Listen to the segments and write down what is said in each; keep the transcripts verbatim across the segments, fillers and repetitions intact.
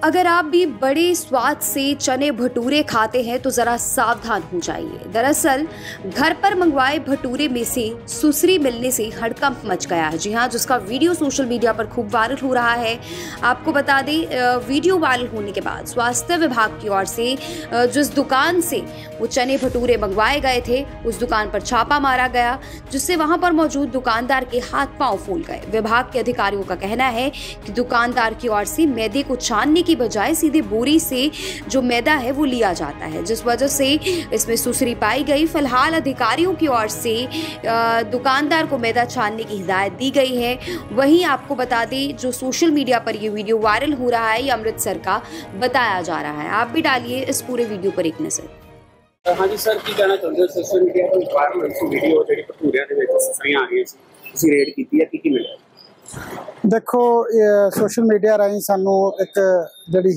अगर आप भी बड़े स्वाद से चने भटूरे खाते हैं तो ज़रा सावधान हो जाइए। दरअसल घर पर मंगवाए भटूरे में से सुसरी मिलने से हड़कंप मच गया है। जी हाँ, जिसका वीडियो सोशल मीडिया पर खूब वायरल हो रहा है। आपको बता दें, वीडियो वायरल होने के बाद स्वास्थ्य विभाग की ओर से जिस दुकान से वो चने भटूरे मंगवाए गए थे उस दुकान पर छापा मारा गया, जिससे वहां पर मौजूद दुकानदार के हाथ पांव फूल गए। विभाग के अधिकारियों का कहना है कि दुकानदार की ओर से मैदे को छानने की बजाय सीधे बोरी से जो मैदा है वो लिया जाता है, जिस वजह से इसमें सुसरी पाई गई। फिलहाल अधिकारियों की ओर से दुकानदार को मैदा छानने की हिदायत दी गई है। वहीं आपको बता दें, जो सोशल मीडिया पर ये वीडियो वायरल हो रहा है ये अमृतसर का बताया जा रहा है। आप भी डालिए इस पूरे वीडियो पर एक नजर। हाँ जी सर, की कहना चाहते हो? सोशल मीडिया पर वायरल होई वीडियो ਜਿਹੜੀ ਭਟੂਰਿਆਂ ਦੇ ਵਿੱਚ ਸਸਰੀਆਂ ਆ ਰਹੀਆਂ ਸੀ, ਤੁਸੀਂ ਰੇਡ ਕੀਤੀ ਹੈ, ਕੀ ਕੀ ਮਿਲਿਆ? देखो, सोशल मीडिया राही सानू एक जिहड़ी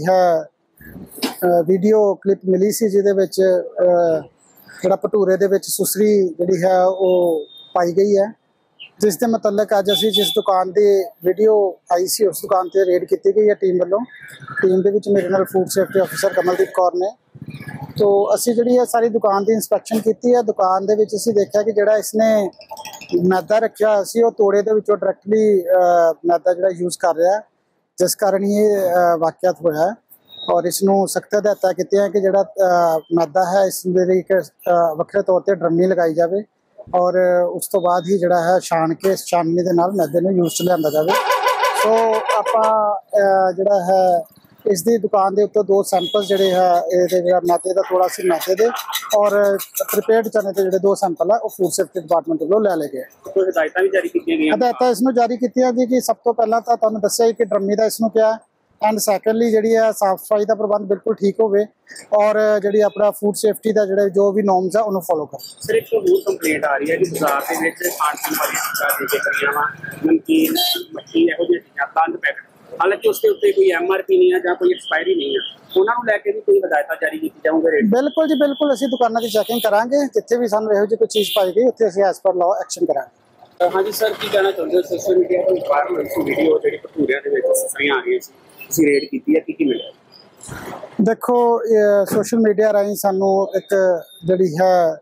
है वीडियो क्लिप मिली सी जिहदे विच जिहड़ा भटूरे दे विच सुसरी जिहड़ी है वो पाई गई है, जिस दे मुतलक अज असीं जिस दुकान की वीडियो आई सी उस दुकान ते रेड की गई है टीम वालों। टीम दे विच मेरे नाल food safety officer Kamaldeep Kaur ने। तो असी जी है सारी दुकान की इंस्पैक्शन की है। दुकान के असी देखा कि जोड़ा इसने मैदा रखा सी वो तोड़े के डायरैक्टली मैदा जो यूज़ कर रहा है, जिस कारण ये वाक़यात होया है। और इसनों सख्त हदायतां कीतियां कि जोड़ा मैदा है इस एक वक्रे तौर पर ड्रमी लगाई जाए और उस तो बाद ही जोड़ा है छान के छाननी के नाल मैदे में यूज़ च लिया जाए। सो आपां जोड़ा है इस दी दुकान के उत्ते दो सैंपल जोड़े है ये मैदे का थोड़ा सी मैदे दे और प्रिपेयर्ड चने के जो दो सैंपल है वो फूड सेफ्टी डिपार्टमेंट वालों लै ले गए। हिदायतां भी जारी कीतियां गईयां? हिदायतां इसनूं जारी कीतियां जी कि सब तो पहला तो तुहानूं दस्सिया कि ड्रमी का इसनूं क्या एंड सैकेंडली जी है साफ सफाई का प्रबंध बिल्कुल ठीक होवे और जी अपना फूड सेफ्टी का जो जो भी नॉर्म्स है उन्होंने फॉलो कर। सर एक होर कंप्लेंट आ रही है कि बाजार के विच खाण पीण वाली चीज़ां दे के करियां वा नमकीन मक्खी इहो जिहियां चीज़ां बंद पैकेट, हालांकि उसके उत्ते कोई एम आर पी नहीं है या कोई एक्सपायरी नहीं है, उन्होंने लैके भी कोई हिदायत जारी की जाऊँगी? बिल्कुल जी बिल्कुल, असीं दुकानों की चैकिंग करांगे, जिथे भी सानूं इहो जी कोई चीज़ पाई गई उत्थे असीं एज पर लॉ एक्शन करांगे। हाँ जी सर, की कहना चाहते हो? सोशल मीडिया पर वायरल होई वीडियो जिहड़ी भटूरियां दे विच ससरीਆਂ आ रहीਆਂ ਸੀ, ਤੁਸੀਂ रेड की है, की की मिला? देखो, सोशल मीडिया राही सानू एक जिहड़ी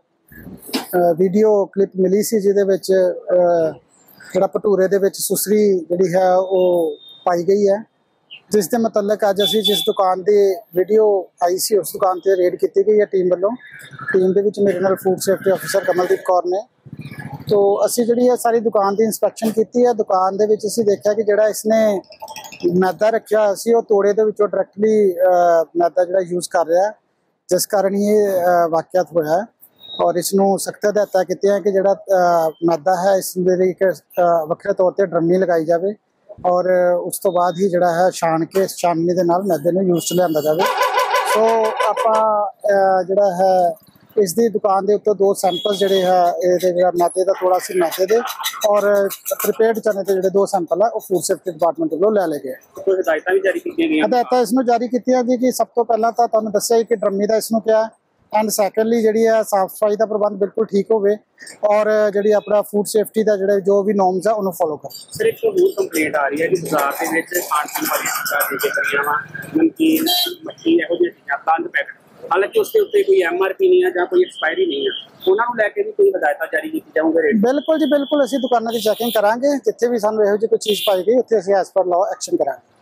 है वीडियो क्लिप मिली सी जिहदे विच जिहड़ा भटूरे दे विच सुसरी जिहड़ी है वो पाई गई है, जिस दे मुतलक अज असीं जिस दुकान की वीडियो आई सी उस दुकान ते रेड की गई है टीम वालों। टीम दे विच मेरे नाल food safety officer Kamaldeep Kaur ने। तो असी जी है सारी दुकान की इंस्पैक्शन की है। दुकान के असी देखा कि जोड़ा इसने मैदा रखा सी वो तोड़े के डायरैक्टली मैदा जो यूज़ कर रहा है, जिस कारण ये वाक़यात होया है। और इसनों सख्त हदायतां कीतियां कि जोड़ा मैदा है इस एक वक्रे तौर पर ड्रमी लगाई जाए और उस तो बाद ही जोड़ा है छान के छाननी के नाल मैदे में यूज़ च लिया जाए। सो आपां जोड़ा है इस दी दुकान के उत्ते दो सैंपल जोड़े है ये मैदे का थोड़ा सी मैदे दे और प्रिपेयर्ड चने के जो दो सैंपल है वो फूड सेफ्टी डिपार्टमेंट वालों लै ले गए। हिदायतां भी जारी कीतियां गईयां? हिदायतां इसनूं जारी कीतियां जी कि सब तो पहला तो तुहानूं दस्सिया कि ड्रमी का इसनूं क्या एंड सैकेंडली जी है साफ सफाई का प्रबंध बिल्कुल ठीक होवे और जी अपना फूड सेफ्टी का जो जो भी नॉर्म्स है उन्होंने फॉलो कर। सर एक होर कंप्लेंट आ रही है कि बाजार के विच खाण पीण वाली चीज़ां दे के करियां वा नमकीन मक्खी इहो जिहियां चीज़ां बंद पैकेट, हालांकि उसके उत्ते कोई एम आर पी नहीं है या कोई एक्सपायरी नहीं है, उन्होंने लैके भी कोई हिदायत जारी की जाऊँगी? बिल्कुल जी बिल्कुल, असीं दुकानों की चैकिंग करांगे, जिथे भी सानूं इहो जी कोई चीज़ पाई गई उत्थे असीं एज पर लॉ एक्शन करांगे।